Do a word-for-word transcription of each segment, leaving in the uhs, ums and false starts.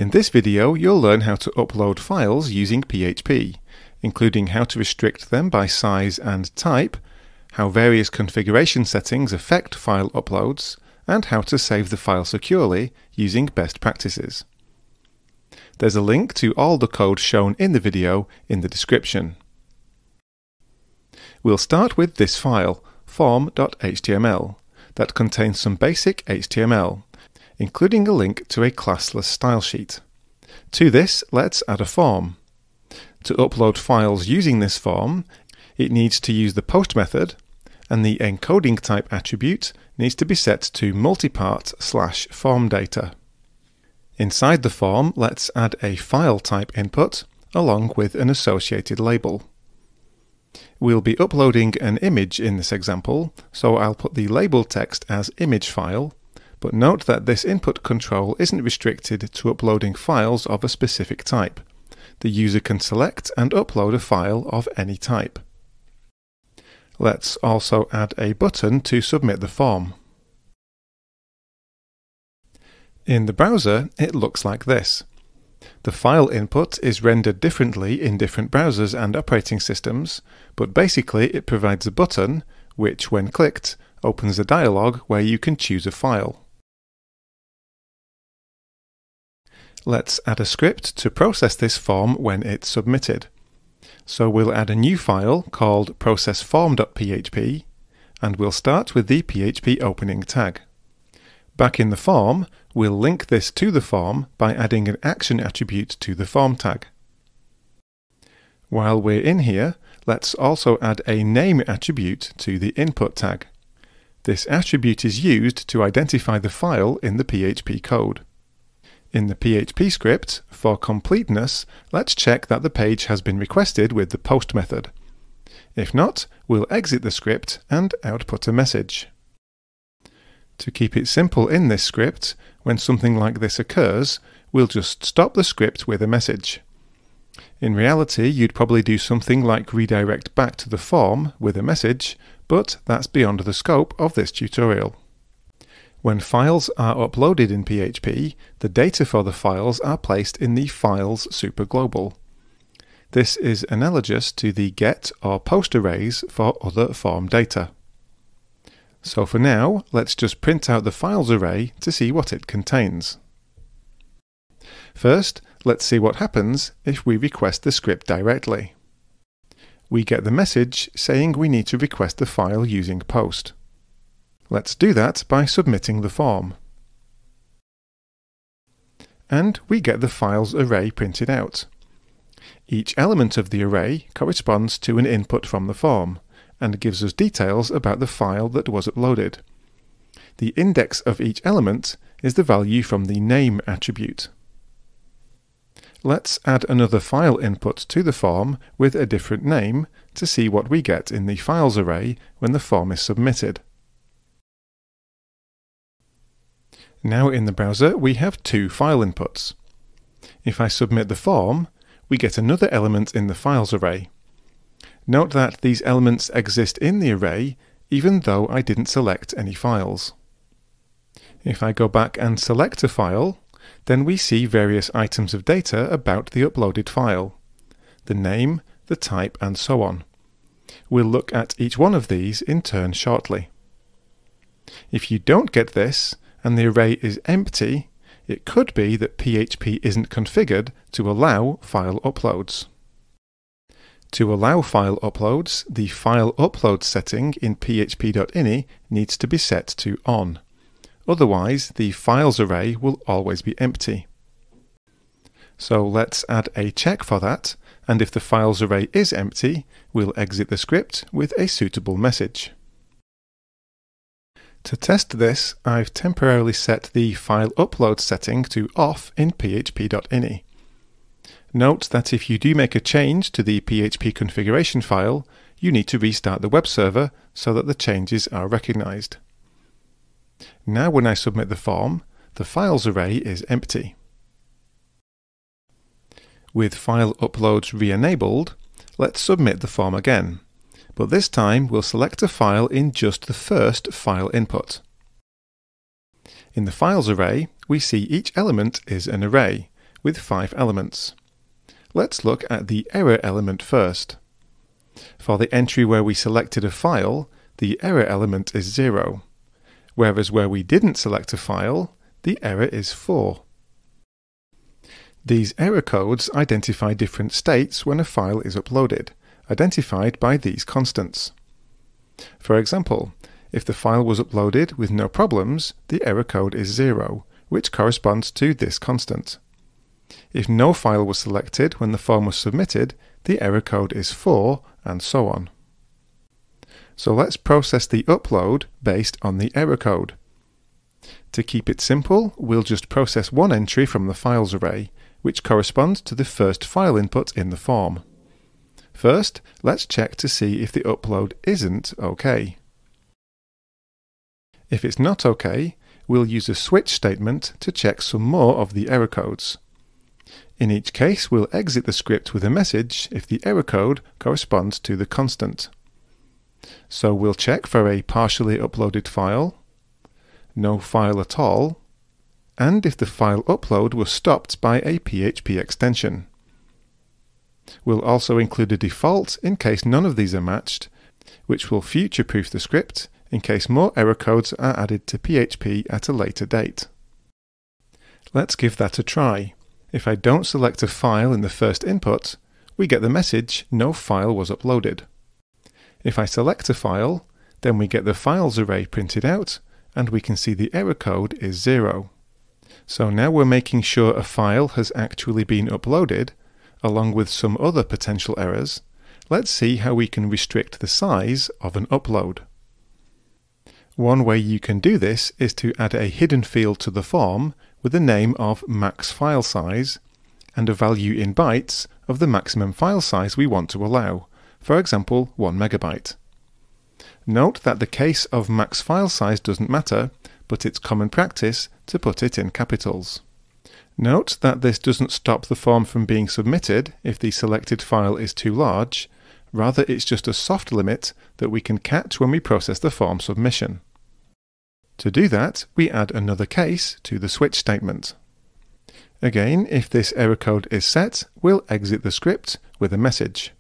In this video, you'll learn how to upload files using P H P, including how to restrict them by size and type, how various configuration settings affect file uploads, and how to save the file securely using best practices. There's a link to all the code shown in the video in the description. We'll start with this file, form dot H T M L, that contains some basic H T M L, including a link to a classless style sheet. To this, let's add a form. To upload files using this form, it needs to use the post method, and the encoding type attribute needs to be set to multipart slash form data. Inside the form, let's add a file type input, along with an associated label. We'll be uploading an image in this example, so I'll put the label text as image file, but note that this input control isn't restricted to uploading files of a specific type. The user can select and upload a file of any type. Let's also add a button to submit the form. In the browser, it looks like this. The file input is rendered differently in different browsers and operating systems, but basically it provides a button, which, when clicked, opens a dialog where you can choose a file. Let's add a script to process this form when it's submitted. So we'll add a new file called processform dot P H P, and we'll start with the P H P opening tag. Back in the form, we'll link this to the form by adding an action attribute to the form tag. While we're in here, let's also add a name attribute to the input tag. This attribute is used to identify the file in the P H P code. In the P H P script, for completeness, let's check that the page has been requested with the post method. If not, we'll exit the script and output a message. To keep it simple in this script, when something like this occurs, we'll just stop the script with a message. In reality, you'd probably do something like redirect back to the form with a message, but that's beyond the scope of this tutorial. When files are uploaded in P H P, the data for the files are placed in the files superglobal. This is analogous to the get or post arrays for other form data. So for now, let's just print out the files array to see what it contains. First, let's see what happens if we request the script directly. We get the message saying we need to request the file using post. Let's do that by submitting the form. And we get the files array printed out. Each element of the array corresponds to an input from the form, and gives us details about the file that was uploaded. The index of each element is the value from the name attribute. Let's add another file input to the form with a different name to see what we get in the files array when the form is submitted. Now in the browser we have two file inputs. If I submit the form, we get another element in the files array. Note that these elements exist in the array even though I didn't select any files. If I go back and select a file, then we see various items of data about the uploaded file, the name, the type, and so on. We'll look at each one of these in turn shortly. If you don't get this, and the array is empty, it could be that P H P isn't configured to allow file uploads. To allow file uploads, the file upload setting in P H P dot I N I needs to be set to on. Otherwise, the files array will always be empty. So let's add a check for that, and if the files array is empty, we'll exit the script with a suitable message. To test this, I've temporarily set the file upload setting to off in P H P dot I N I. Note that if you do make a change to the P H P configuration file, you need to restart the web server so that the changes are recognized. Now when I submit the form, the files array is empty. With file uploads re-enabled, let's submit the form again, but this time we'll select a file in just the first file input. In the files array, we see each element is an array, with five elements. Let's look at the error element first. For the entry where we selected a file, the error element is zero, whereas where we didn't select a file, the error is four. These error codes identify different states when a file is uploaded, identified by these constants. For example, if the file was uploaded with no problems, the error code is zero, which corresponds to this constant. If no file was selected when the form was submitted, the error code is four, and so on. So let's process the upload based on the error code. To keep it simple, we'll just process one entry from the files array, which corresponds to the first file input in the form. First, let's check to see if the upload isn't OK. If it's not OK, we'll use a switch statement to check some more of the error codes. In each case, we'll exit the script with a message if the error code corresponds to the constant. So we'll check for a partially uploaded file, no file at all, and if the file upload was stopped by a P H P extension. We'll also include a default in case none of these are matched, which will future-proof the script in case more error codes are added to P H P at a later date. Let's give that a try. If I don't select a file in the first input, we get the message no file was uploaded. If I select a file, then we get the files array printed out, and we can see the error code is zero. So now we're making sure a file has actually been uploaded, along with some other potential errors. Let's see how we can restrict the size of an upload. One way you can do this is to add a hidden field to the form with the name of max file size and a value in bytes of the maximum file size we want to allow, for example one megabyte. Note that the case of max file size doesn't matter, but it's common practice to put it in capitals. Note that this doesn't stop the form from being submitted if the selected file is too large, rather it's just a soft limit that we can catch when we process the form submission. To do that, we add another case to the switch statement. Again, if this error code is set, we'll exit the script with a message.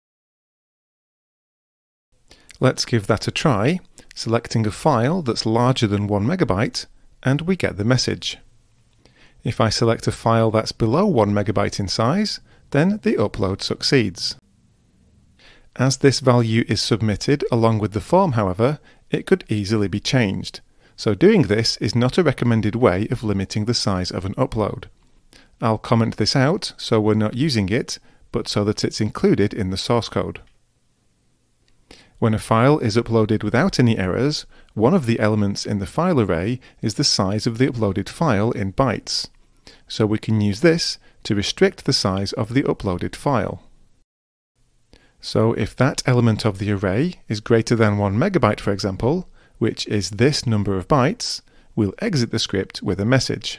Let's give that a try, selecting a file that's larger than one megabyte, and we get the message. If I select a file that's below one megabyte in size, then the upload succeeds. As this value is submitted along with the form, however, it could easily be changed. So doing this is not a recommended way of limiting the size of an upload. I'll comment this out so we're not using it, but so that it's included in the source code. When a file is uploaded without any errors, one of the elements in the file array is the size of the uploaded file in bytes. So we can use this to restrict the size of the uploaded file. So if that element of the array is greater than one megabyte, for example, which is this number of bytes, we'll exit the script with a message.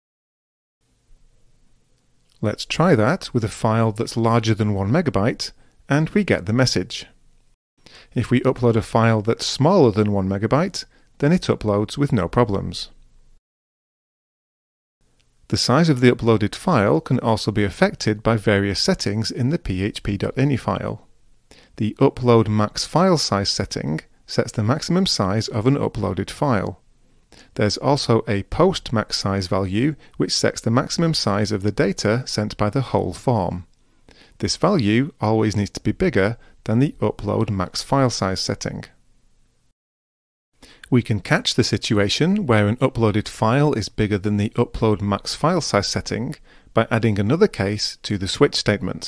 Let's try that with a file that's larger than one megabyte, and we get the message. If we upload a file that's smaller than one megabyte, then it uploads with no problems. The size of the uploaded file can also be affected by various settings in the P H P dot ini file. The upload max file size setting sets the maximum size of an uploaded file. There's also a post max size value which sets the maximum size of the data sent by the whole form. This value always needs to be bigger than the upload max file size setting. We can catch the situation where an uploaded file is bigger than the upload max file size setting by adding another case to the switch statement.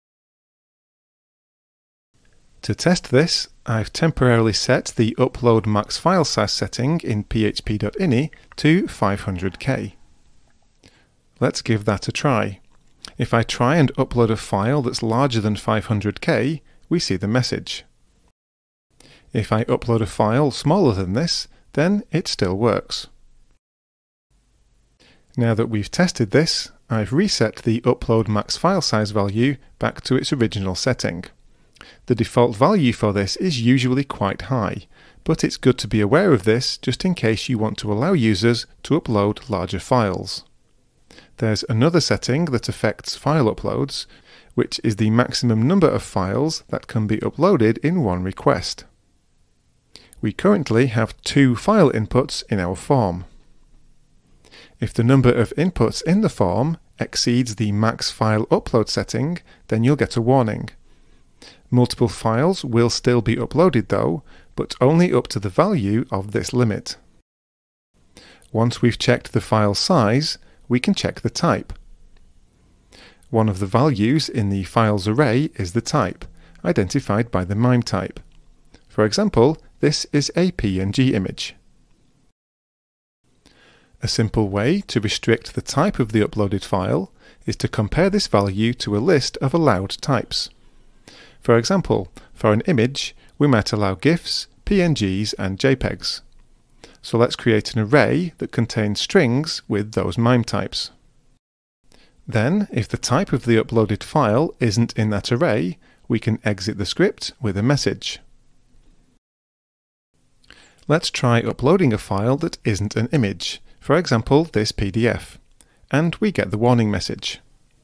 To test this, I've temporarily set the upload max file size setting in P H P dot ini to five hundred K. Let's give that a try. If I try and upload a file that's larger than five hundred K, we see the message. If I upload a file smaller than this, then it still works. Now that we've tested this, I've reset the upload max file size value back to its original setting. The default value for this is usually quite high, but it's good to be aware of this just in case you want to allow users to upload larger files. there's another setting that affects file uploads, which is the maximum number of files that can be uploaded in one request. We currently have two file inputs in our form. If the number of inputs in the form exceeds the max file upload setting, then you'll get a warning. Multiple files will still be uploaded though, but only up to the value of this limit. Once we've checked the file size, we can check the type. One of the values in the files array is the type, identified by the MIME type. For example, this is a P N G image. A simple way to restrict the type of the uploaded file is to compare this value to a list of allowed types. For example, for an image, we might allow GIFs, P N Gs and JPEGs. So let's create an array that contains strings with those MIME types. Then, if the type of the uploaded file isn't in that array, we can exit the script with a message. Let's try uploading a file that isn't an image, for example this P D F, and we get the warning message.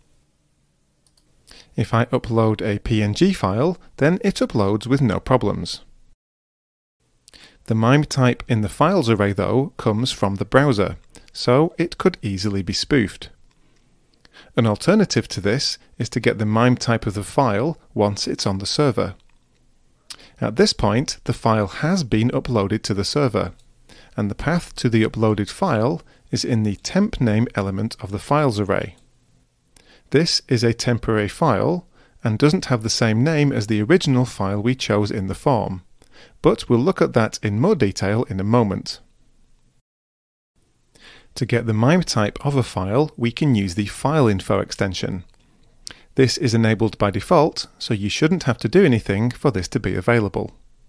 If I upload a P N G file, then it uploads with no problems. The MIME type in the files array though comes from the browser, so it could easily be spoofed. An alternative to this is to get the MIME type of the file once it's on the server. At this point, the file has been uploaded to the server, and the path to the uploaded file is in the temp name element of the files array. This is a temporary file and doesn't have the same name as the original file we chose in the form, but we'll look at that in more detail in a moment. To get the MIME type of a file, we can use the FileInfo extension. This is enabled by default, so you shouldn't have to do anything for this to be available.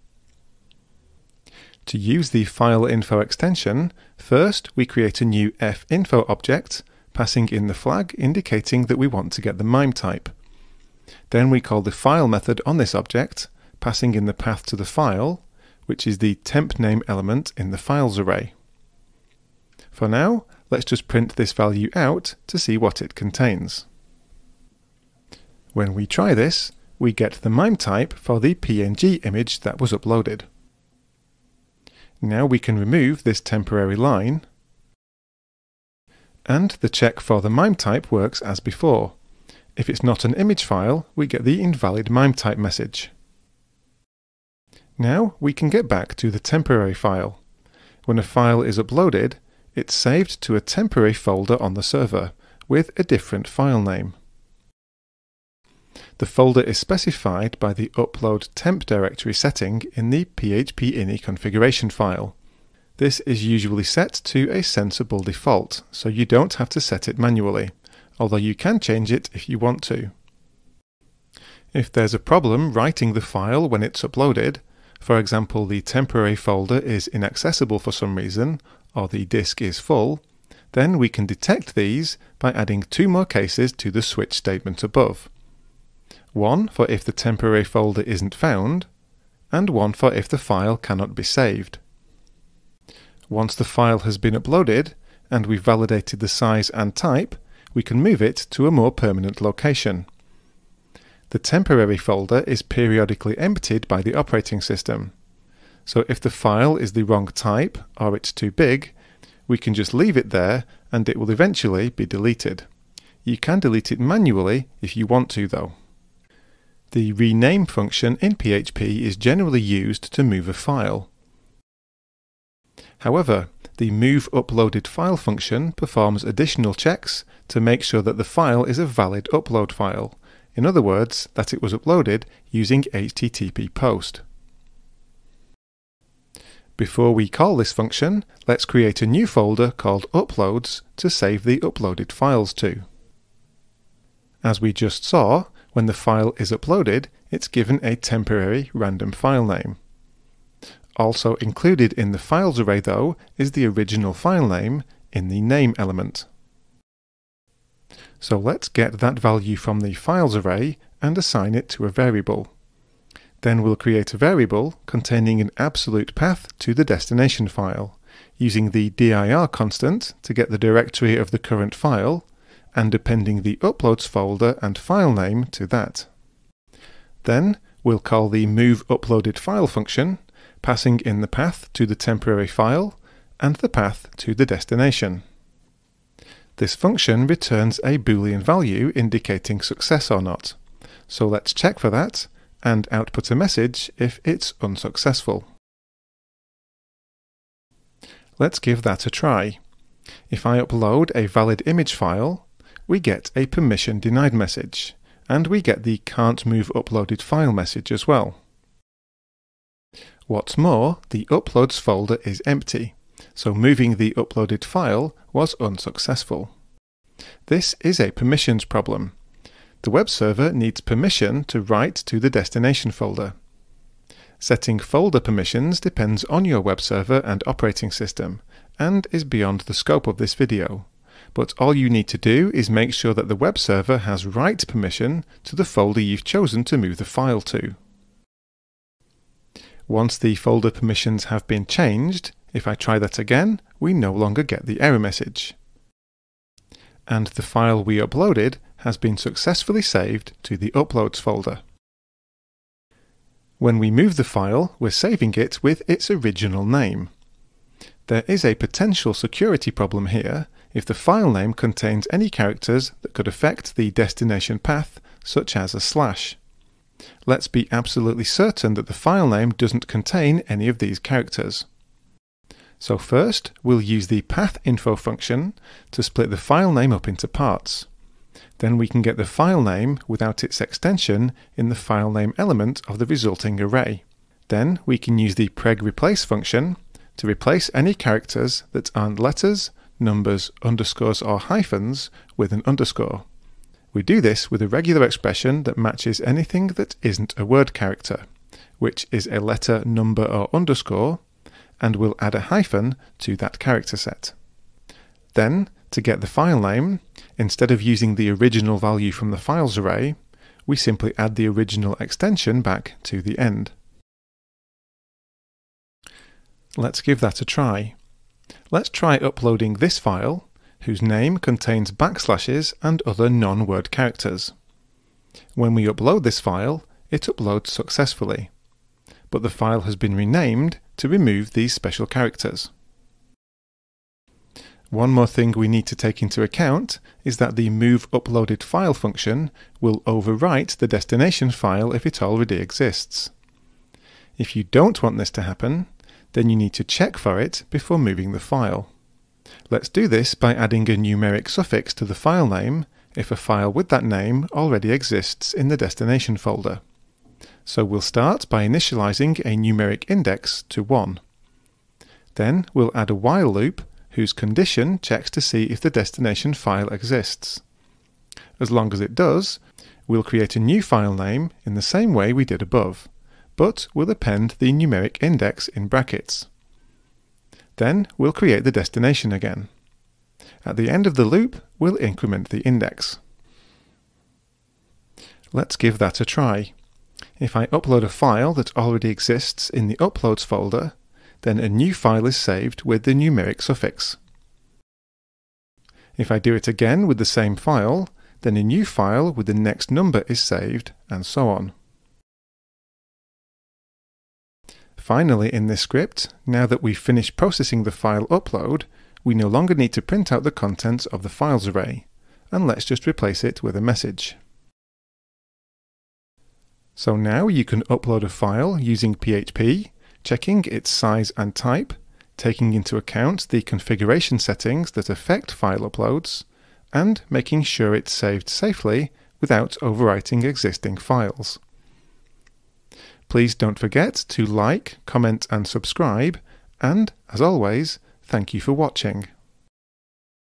To use the FileInfo extension, first we create a new finfo object, passing in the flag indicating that we want to get the MIME type. Then we call the file method on this object, passing in the path to the file, which is the temp name element in the files array. For now, let's just print this value out to see what it contains. When we try this, we get the MIME type for the P N G image that was uploaded. Now we can remove this temporary line, and the check for the MIME type works as before. If it's not an image file, we get the invalid MIME type message. Now we can get back to the temporary file. When a file is uploaded, it's saved to a temporary folder on the server with a different file name. The folder is specified by the upload temp directory setting in the P H P ini configuration file. This is usually set to a sensible default, so you don't have to set it manually, although you can change it if you want to. If there's a problem writing the file when it's uploaded, for example the temporary folder is inaccessible for some reason, or the disk is full, then we can detect these by adding two more cases to the switch statement above. One for if the temporary folder isn't found, and one for if the file cannot be saved. Once the file has been uploaded, and we've validated the size and type, we can move it to a more permanent location. The temporary folder is periodically emptied by the operating system. So if the file is the wrong type, or it's too big, we can just leave it there and it will eventually be deleted. You can delete it manually if you want to though. The rename function in P H P is generally used to move a file. However, the move uploaded file function performs additional checks to make sure that the file is a valid upload file. In other words, that it was uploaded using H T T P post. Before we call this function, let's create a new folder called Uploads to save the uploaded files to. As we just saw, when the file is uploaded, it's given a temporary random file name. Also included in the files array though is the original file name in the name element. So let's get that value from the files array and assign it to a variable. Then we'll create a variable containing an absolute path to the destination file, using the dir constant to get the directory of the current file, and appending the Uploads folder and file name to that. Then we'll call the moveUploadedFile function, passing in the path to the temporary file and the path to the destination. This function returns a Boolean value indicating success or not, so let's check for that and output a message if it's unsuccessful. Let's give that a try. If I upload a valid image file, we get a permission denied message, and we get the can't move uploaded file message as well. What's more, the Uploads folder is empty, so moving the uploaded file was unsuccessful. This is a permissions problem. The web server needs permission to write to the destination folder. Setting folder permissions depends on your web server and operating system, and is beyond the scope of this video. But all you need to do is make sure that the web server has write permission to the folder you've chosen to move the file to. Once the folder permissions have been changed, if I try that again, we no longer get the error message. And the file we uploaded has been successfully saved to the Uploads folder. When we move the file, we're saving it with its original name. There is a potential security problem here if the file name contains any characters that could affect the destination path, such as a slash. Let's be absolutely certain that the file name doesn't contain any of these characters. So first, we'll use the pathinfo function to split the file name up into parts. Then we can get the file name without its extension in the file name element of the resulting array. Then we can use the pregreplace function to replace any characters that aren't letters, numbers, underscores or hyphens with an underscore. We do this with a regular expression that matches anything that isn't a word character, which is a letter, number or underscore, and we'll add a hyphen to that character set. Then, to get the file name, instead of using the original value from the files array, we simply add the original extension back to the end. Let's give that a try. Let's try uploading this file, whose name contains backslashes and other non-word characters. When we upload this file, it uploads successfully, but the file has been renamed to remove these special characters. One more thing we need to take into account is that the moveUploadedFile function will overwrite the destination file if it already exists. If you don't want this to happen, then you need to check for it before moving the file. Let's do this by adding a numeric suffix to the file name if a file with that name already exists in the destination folder. So we'll start by initializing a numeric index to one. Then we'll add a while loop whose condition checks to see if the destination file exists. As long as it does, we'll create a new file name in the same way we did above, but we'll append the numeric index in brackets. Then we'll create the destination again. At the end of the loop, we'll increment the index. Let's give that a try. If I upload a file that already exists in the Uploads folder, then a new file is saved with the numeric suffix. If I do it again with the same file, then a new file with the next number is saved, and so on. Finally, in this script, now that we've finished processing the file upload, we no longer need to print out the contents of the files array, and let's just replace it with a message. So now you can upload a file using P H P, checking its size and type, taking into account the configuration settings that affect file uploads, and making sure it's saved safely without overwriting existing files. Please don't forget to like, comment and subscribe, and, as always, thank you for watching.